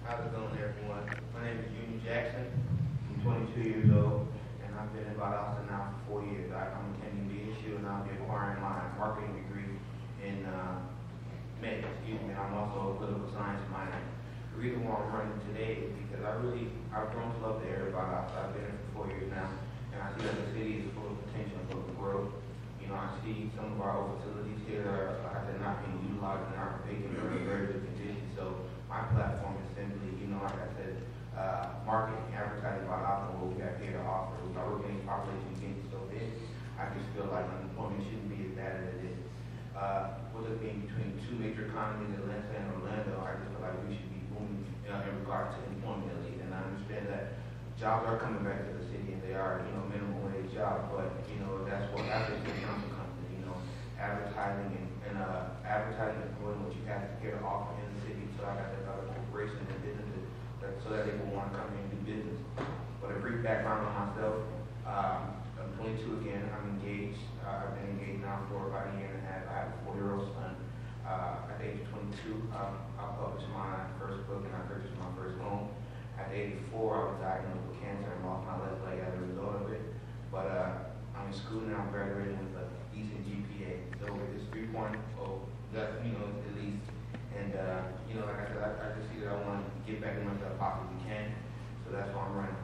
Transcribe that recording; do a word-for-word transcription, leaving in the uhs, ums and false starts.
How's it going, everyone? My name is Junior Jackson. I'm twenty-two years old, and I've been in Valdosta now for four years. I, I'm attending B S U, and I'll be acquiring my marketing degree in uh, May. Excuse me. I'm also a political science minor. The reason why I'm running today is because I really, I've grown to love the area of Valdosta. I've been here for four years now, and I see that the city is full of potential, full of growth. You know, I see some of our old facilities here are, like I said, not being utilized and are vacant or in very good condition. So my platform is simply, you know, like I said, uh, marketing, advertising about often what we have here to offer. With our organic population getting so big, I just feel like unemployment shouldn't be as bad as it is. Uh, with it being between two major economies, Atlanta and Orlando, I just feel like we should be booming uh, in regard to employment at least. And I understand that jobs are coming back to the city, and they are, you know, minimum wage jobs. But you know, that's what after the council comes in, you know, advertising and, and uh, advertising and promoting what you have here to offer in the city. So like I said, other corporations and businesses, that, so that they will want to come in and do business. But a brief background on myself: um, I'm twenty-two again. I'm engaged. Uh, I've been engaged now for about a year and a half. I have a four-year-old son. Uh, at the age of twenty-two, um, I published my first book and I purchased my first home. At eighty-four, I was diagnosed with cancer and lost my left leg as a result of it. But uh, I'm in school now, I'm graduating with a decent G P A. So it's three point oh, that's, you know, at least. And, uh, you know, like I said, I, I just see that I want to get back as much as I possibly can. So that's why I'm running